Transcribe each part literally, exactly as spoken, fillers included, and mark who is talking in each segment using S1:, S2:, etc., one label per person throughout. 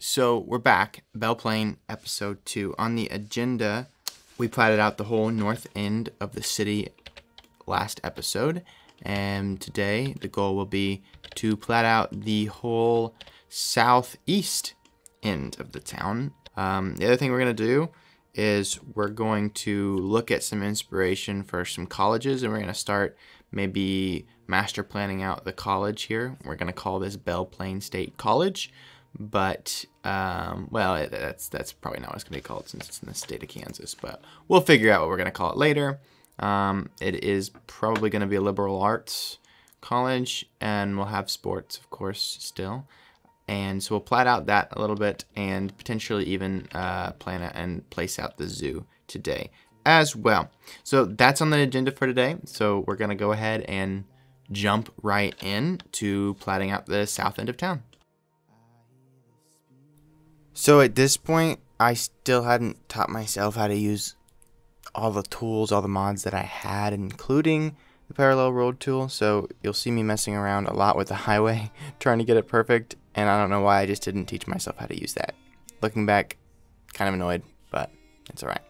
S1: So we're back, Belle Plaine, episode two. On the agenda, we platted out the whole north end of the city last episode, and today the goal will be to plat out the whole southeast end of the town. Um, the other thing we're going to do is we're going to look at some inspiration for some colleges, and we're going to start maybe master planning out the college here. We're going to call this Belle Plaine State College. But, um, well, it, that's that's probably not what it's going to be called since it's in the state of Kansas. But we'll figure out what we're going to call it later. Um, it is probably going to be a liberal arts college, and we'll have sports, of course, still. And so we'll plat out that a little bit and potentially even uh, plan and place out the zoo today as well. So that's on the agenda for today. So we're going to go ahead and jump right in to platting out the south end of town. So at this point, I still hadn't taught myself how to use all the tools, all the mods that I had, including the parallel road tool. So you'll see me messing around a lot with the highway, trying to get it perfect. And I don't know why I just didn't teach myself how to use that. Looking back, kind of annoyed, but it's all right.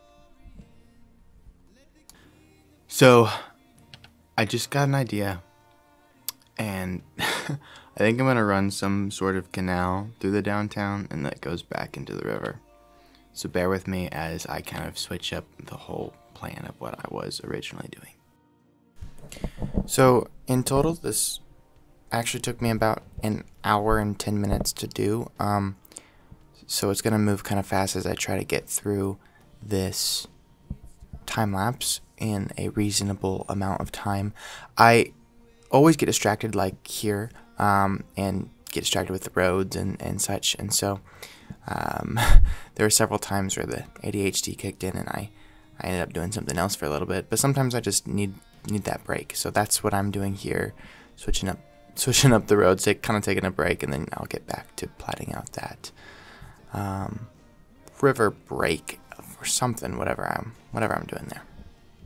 S1: So I just got an idea, and I think I'm going to run some sort of canal through the downtown and that goes back into the river. So bear with me as I kind of switch up the whole plan of what I was originally doing. So in total, this actually took me about an hour and ten minutes to do. Um, so it's going to move kind of fast as I try to get through this time lapse in a reasonable amount of time. I always get distracted like here. Um, and get distracted with the roads and, and such. And so um, there were several times where the A D H D kicked in and I, I ended up doing something else for a little bit. But sometimes I just need need that break. So that's what I'm doing here, switching up switching up the roads, take, kind of taking a break, and then I'll get back to platting out that um, river break or something, whatever I'm whatever I'm doing there.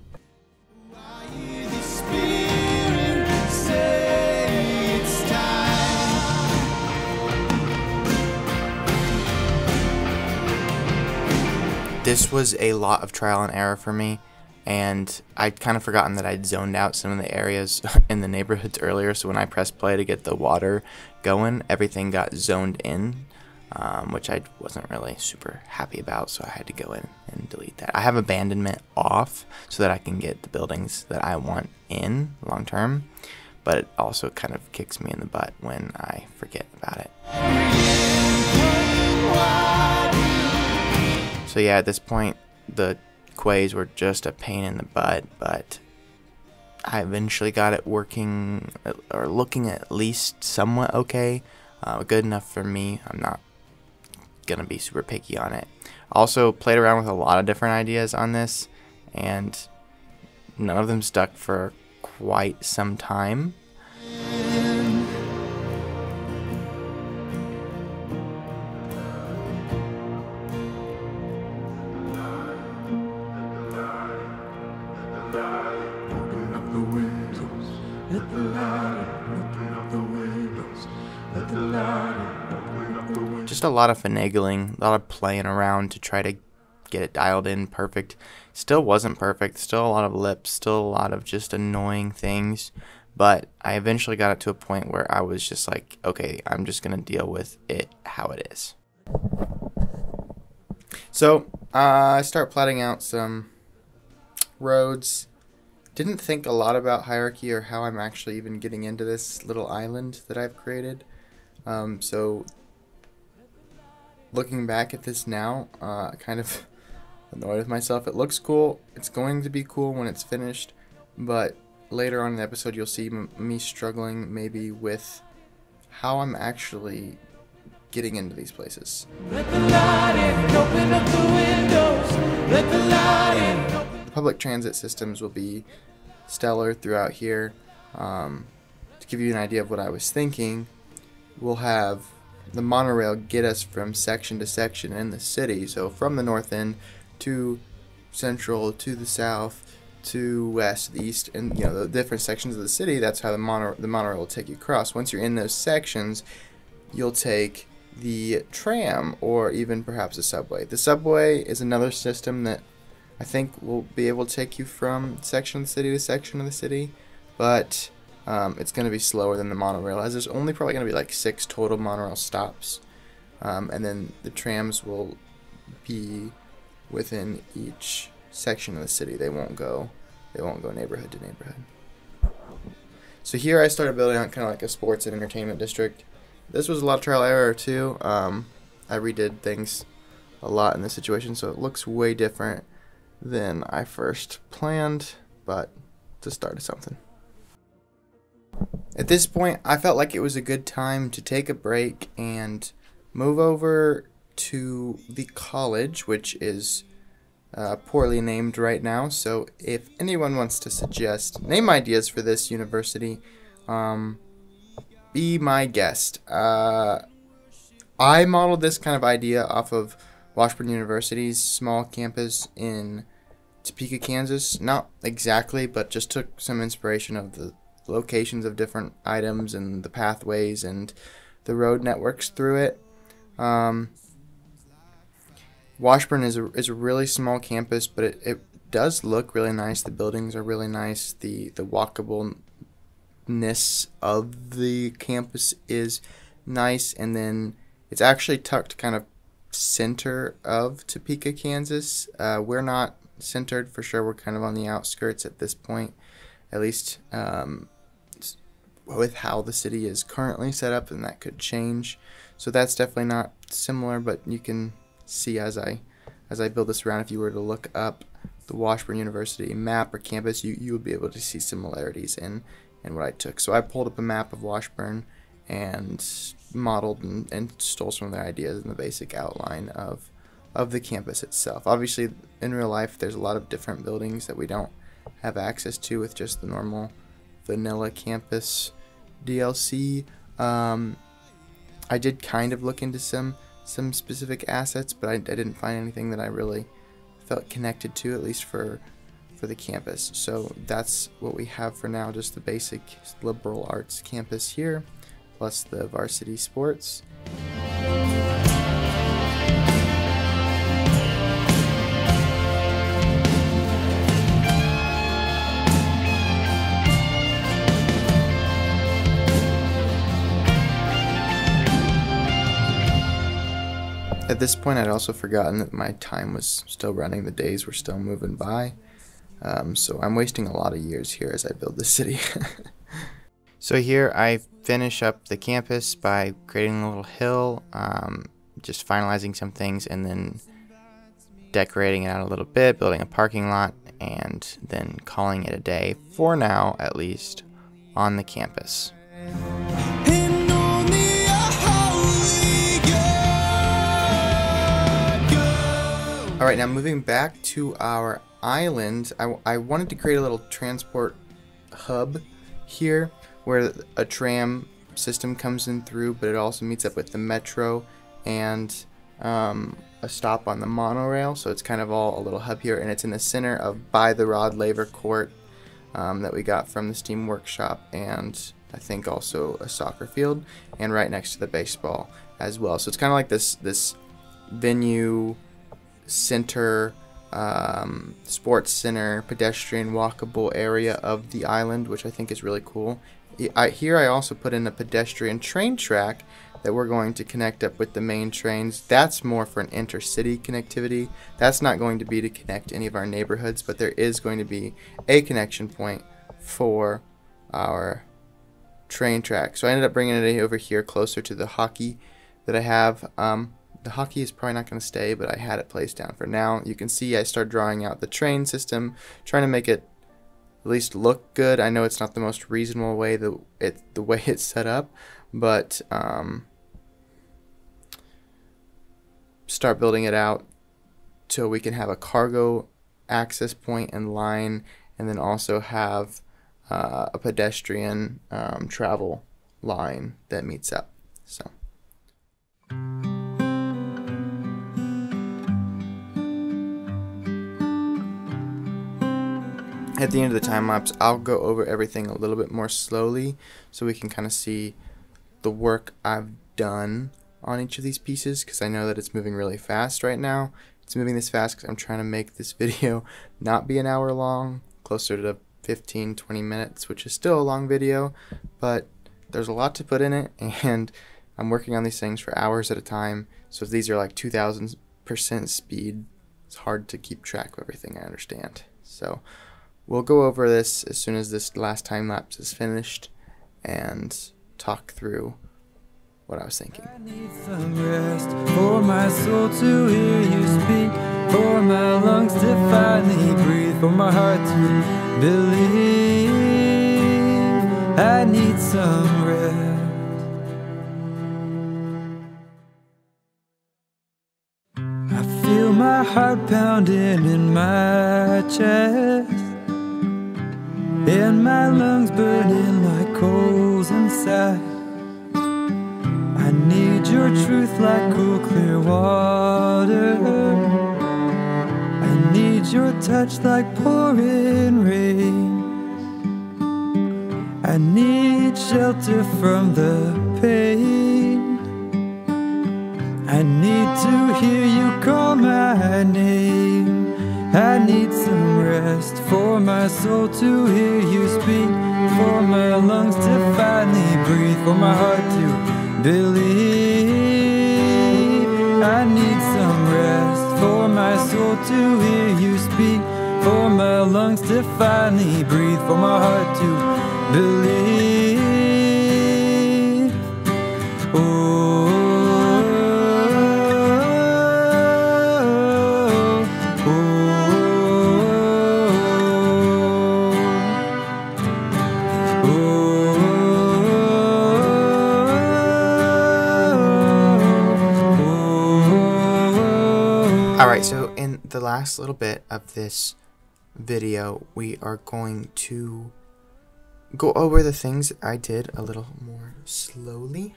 S1: This was a lot of trial and error for me, and I'd kind of forgotten that I'd zoned out some of the areas in the neighborhoods earlier, so when I pressed play to get the water going, everything got zoned in, um, which I wasn't really super happy about, so I had to go in and delete that. I have abandonment off so that I can get the buildings that I want in long term, but it also kind of kicks me in the butt when I forget about it. So yeah, at this point, the quays were just a pain in the butt, but I eventually got it working, or looking at least somewhat okay, uh, good enough for me. I'm not going to be super picky on it. Also played around with a lot of different ideas on this, and none of them stuck for quite some time. Just a lot of finagling, a lot of playing around to try to get it dialed in perfect. Still wasn't perfect, still a lot of lips, still a lot of just annoying things, but I eventually got it to a point where I was just like, okay, I'm just going to deal with it how it is. So uh, I start plotting out some roads. Didn't think a lot about hierarchy or how I'm actually even getting into this little island that I've created. Um, so looking back at this now, uh, kind of annoyed with myself. It looks cool. It's going to be cool when it's finished, but later on in the episode you'll see m me struggling maybe with how I'm actually getting into these places. Let the light in, open up the windows. Let the light in. The public transit systems will be stellar throughout here. Um, to give you an idea of what I was thinking, we'll have the monorail get us from section to section in the city. So from the north end to central, to the south, to west, the east, and you know the different sections of the city. That's how the mono the monorail will take you across. Once you're in those sections, you'll take the tram or even perhaps a subway. The subway is another system that I think will be able to take you from section of the city to section of the city, but um, it's going to be slower than the monorail, as there's only probably going to be like six total monorail stops, um, and then the trams will be within each section of the city. They won't go, they won't go neighborhood to neighborhood. So here I started building out kind of like a sports and entertainment district. This was a lot of trial error too. Um, I redid things a lot in this situation, so it looks way different than I first planned, but it's a start of something. At this point, I felt like it was a good time to take a break and move over to the college, which is uh, poorly named right now. So if anyone wants to suggest name ideas for this university, um, be my guest. Uh, I modeled this kind of idea off of Washburn University's small campus in Topeka, Kansas. Not exactly, but just took some inspiration of the locations of different items and the pathways and the road networks through it. Um, Washburn is a, is a really small campus, but it, it does look really nice. The buildings are really nice. The, the walkableness of the campus is nice, and then it's actually tucked kind of center of Topeka, Kansas. Uh, we're not centered for sure. We're kind of on the outskirts at this point, at least um, with how the city is currently set up, and that could change. So that's definitely not similar, but you can see as I as I build this around, if you were to look up the Washburn University map or campus, you, you would be able to see similarities in, in what I took. So I pulled up a map of Washburn and modeled and, and stole some of their ideas in the basic outline of of the campus itself. Obviously, in real life, there's a lot of different buildings that we don't have access to with just the normal vanilla campus D L C. Um, I did kind of look into some some specific assets, but I, I didn't find anything that I really felt connected to, at least for for the campus. So that's what we have for now, just the basic liberal arts campus here, plus the varsity sports. At this point, I'd also forgotten that my time was still running. The days were still moving by. Um, so I'm wasting a lot of years here as I build this city. So here I finish up the campus by creating a little hill, um, just finalizing some things, and then decorating it out a little bit, building a parking lot, and then calling it a day, for now at least, on the campus. Alright, now moving back to our island, I, I wanted to create a little transport hub here where a tram system comes in through, but it also meets up with the metro and um, a stop on the monorail. So it's kind of all a little hub here, and it's in the center of By the Rod Laver Court um, that we got from the Steam Workshop, and I think also a soccer field, and right next to the baseball as well. So it's kind of like this this venue center, um, sports center, pedestrian walkable area of the island, which I think is really cool. I, here I also put in a pedestrian train track that we're going to connect up with the main trains. That's more for an intercity connectivity. That's not going to be to connect any of our neighborhoods, but there is going to be a connection point for our train track. So I ended up bringing it over here closer to the hockey that I have. Um, The hockey is probably not going to stay, but I had it placed down for now. You can see I start drawing out the train system, trying to make it at least look good. I know it's not the most reasonable way that it the way it's set up, but um, start building it out so we can have a cargo access point and line, and then also have uh, a pedestrian um, travel line that meets up. So. At the end of the time lapse, I'll go over everything a little bit more slowly so we can kind of see the work I've done on each of these pieces because I know that it's moving really fast right now. It's moving this fast because I'm trying to make this video not be an hour long, closer to fifteen, twenty minutes, which is still a long video, but there's a lot to put in it, and I'm working on these things for hours at a time. So if these are like two thousand percent speed, it's hard to keep track of everything, I understand. So we'll go over this as soon as this last time lapse is finished and talk through what I was thinking.
S2: I need some rest for my soul to hear you speak, for my lungs to finally breathe, for my heart to believe. I need some rest. I feel my heart pounding in my chest, and my lungs burning like coals inside. I need your truth like cool, clear water. I need your touch like pouring rain. I need shelter from the pain. I need to hear you call my name. I need some rest for my soul to hear you speak, for my lungs to finally breathe, for my heart to believe. I need some rest for my soul to hear you speak, for my lungs to finally breathe, for my heart to believe. Oh, oh, oh, oh.
S1: Alright, so in the last little bit of this video, we are going to go over the things that I did a little more slowly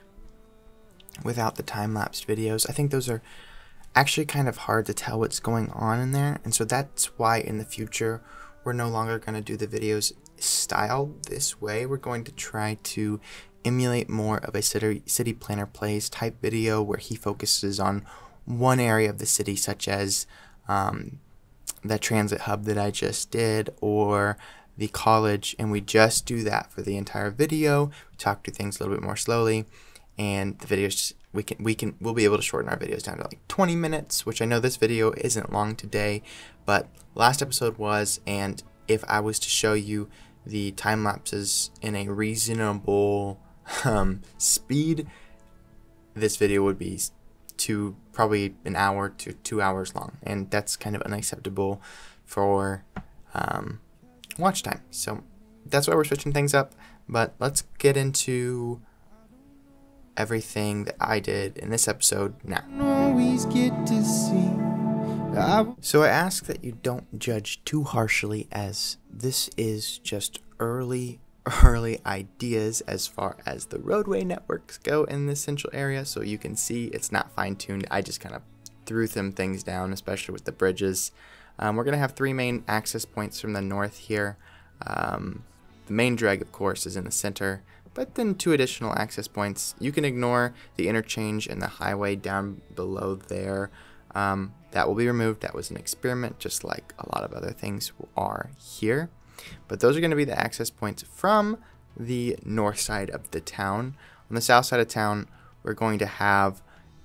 S1: without the time-lapsed videos. I think those are actually kind of hard to tell what's going on in there, and so that's why in the future we're no longer going to do the videos styled this way. We're going to try to emulate more of a city, city planner plays type video where he focuses on one area of the city, such as um, the transit hub that I just did, or the college, and we just do that for the entire video. We talk through things a little bit more slowly, and the videos we can we can we'll be able to shorten our videos down to like twenty minutes, which I know this video isn't long today, but last episode was, and if I was to show you the time lapses in a reasonable um, speed, this video would be to probably an hour to two hours long, and that's kind of unacceptable for um, watch time. So that's why we're switching things up, but let's get into everything that I did in this episode now.
S2: Always get to see.
S1: So I ask that you don't judge too harshly, as this is just early early ideas as far as the roadway networks go in this central area, so you can see it's not fine-tuned. I just kind of threw some things down, especially with the bridges. Um, we're going to have three main access points from the north here. Um, the main drag, of course, is in the center, but then two additional access points. You can ignore the interchange and the highway down below there. Um, that will be removed. That was an experiment, just like a lot of other things are here. But those are going to be the access points from the north side of the town. On the south side of town, we're going to have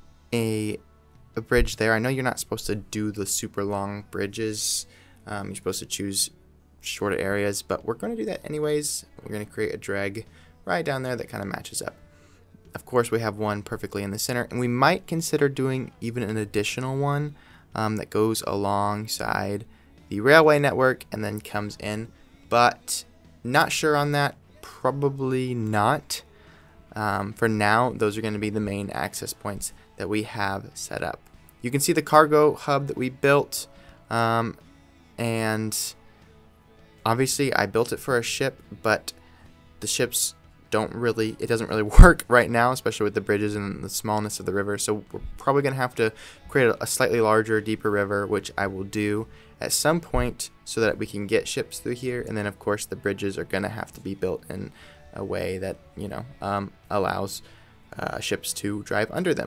S1: a, a bridge there. I know you're not supposed to do the super long bridges. Um, you're supposed to choose shorter areas, but we're going to do that anyways. We're going to create a drag right down there that kind of matches up. Of course, we have one perfectly in the center, and we might consider doing even an additional one um, that goes alongside the railway network and then comes in, but not sure on that. Probably not. Um, for now, those are going to be the main access points that we have set up. You can see the cargo hub that we built, um, and obviously I built it for a ship, but the ships don't really, it doesn't really work right now, especially with the bridges and the smallness of the river. So we're probably going to have to create a, a slightly larger, deeper river, which I will do at some point so that we can get ships through here. And then of course the bridges are going to have to be built in a way that, you know, um, allows uh, ships to drive under them.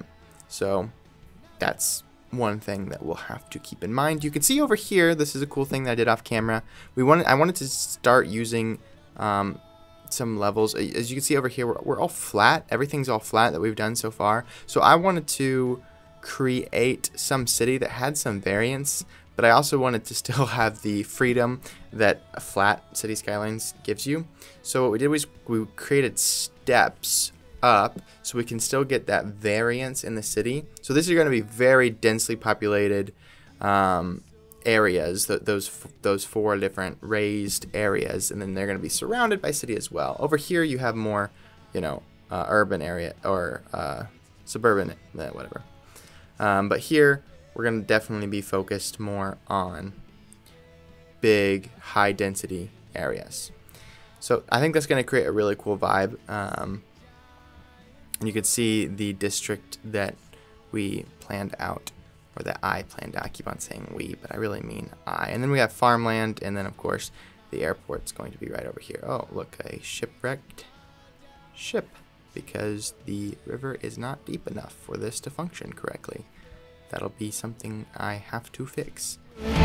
S1: So that's one thing that we'll have to keep in mind. You can see over here, this is a cool thing that I did off camera. We wanted, I wanted to start using um, some levels. As you can see over here, we're, we're all flat. Everything's all flat that we've done so far. So I wanted to create some city that had some variance, but I also wanted to still have the freedom that a flat Cities Skylines gives you. So what we did was we created steps up so we can still get that variance in the city. So this is going to be very densely populated um, areas, th those those four different raised areas, and then they're going to be surrounded by city as well. Over here you have more, you know, uh, urban area or uh, suburban, uh, whatever. Um, but here we're going to definitely be focused more on big, high density areas. So I think that's going to create a really cool vibe. Um, and you can see the district that we planned out, or that I planned out. I keep on saying we, but I really mean I. And then we have farmland, and then of course the airport's going to be right over here. Oh, look, a shipwrecked ship, because the river is not deep enough for this to function correctly. That'll be something I have to fix.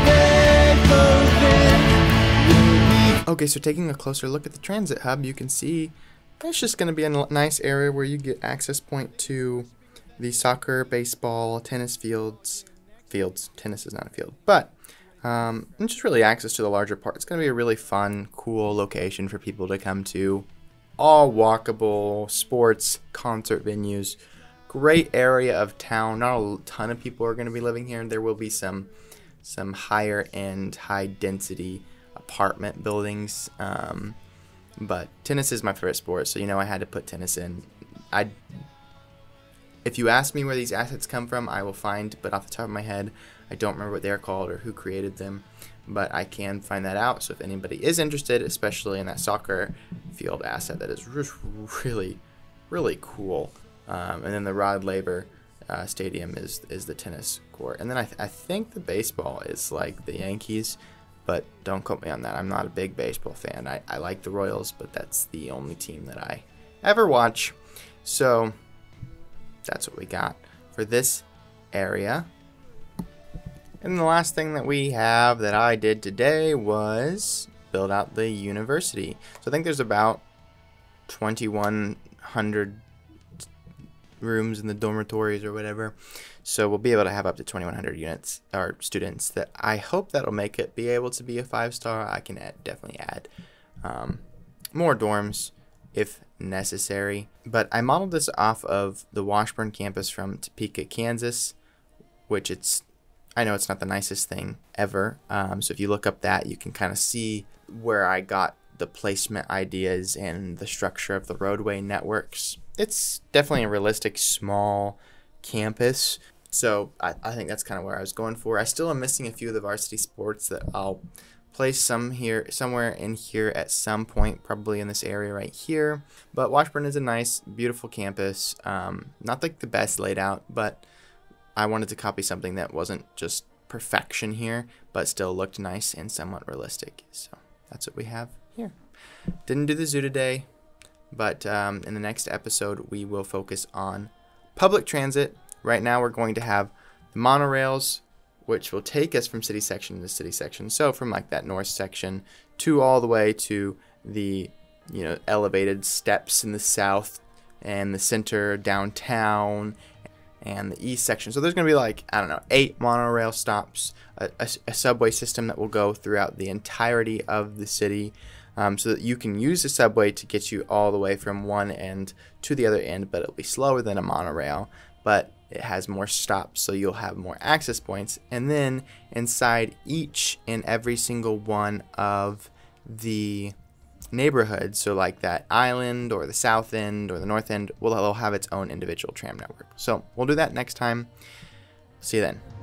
S1: Okay, so taking a closer look at the transit hub, you can see it's just going to be a nice area where you get access point to the soccer, baseball, tennis fields. Fields, tennis is not a field, but um, and just really access to the larger part. It's going to be a really fun, cool location for people to come to. All walkable, sports, concert venues. Great area of town. Not a ton of people are going to be living here. There will be some some higher end, high density apartment buildings. Um, but tennis is my favorite sport, so you know I had to put tennis in. I, if you ask me where these assets come from, I will find, but off the top of my head, I don't remember what they're called or who created them. But I can find that out. So if anybody is interested, especially in that soccer field asset, that is really, really cool. Um, and then the Rod Laver uh, Stadium is is the tennis court. And then I, th I think the baseball is like the Yankees, but don't quote me on that. I'm not a big baseball fan. I, I like the Royals, but that's the only team that I ever watch. So that's what we got for this area. And the last thing that we have that I did today was build out the university. So I think there's about twenty-one hundred rooms in the dormitories or whatever. So we'll be able to have up to twenty-one hundred units or students. That I hope that'll make it be able to be a five star. I can add, definitely add um, more dorms if necessary. But I modeled this off of the Washburn campus from Topeka, Kansas, which it's, I know it's not the nicest thing ever. Um, so if you look up that, you can kind of see where I got the placement ideas and the structure of the roadway networks. It's definitely a realistic small campus. So I, I think that's kind of where I was going for. I still am missing a few of the varsity sports that I'll place some here, somewhere in here at some point, probably in this area right here. But Washburn is a nice, beautiful campus. Um, not like the best laid out, but I wanted to copy something that wasn't just perfection here, but still looked nice and somewhat realistic. So that's what we have here. Didn't do the zoo today, but um, in the next episode, we will focus on public transit. Right now, we're going to have the monorails, which will take us from city section to city section. So from like that north section to all the way to the, you know, elevated steps in the south and the center downtown and the east section. So there's going to be like, I don't know, eight monorail stops, a, a, a subway system that will go throughout the entirety of the city, um, so that you can use the subway to get you all the way from one end to the other end, but it'll be slower than a monorail, but it has more stops, so you'll have more access points. And then inside each and every single one of the neighborhoods, so like that island or the south end or the north end, will will have its own individual tram network. So we'll do that next time. See you then.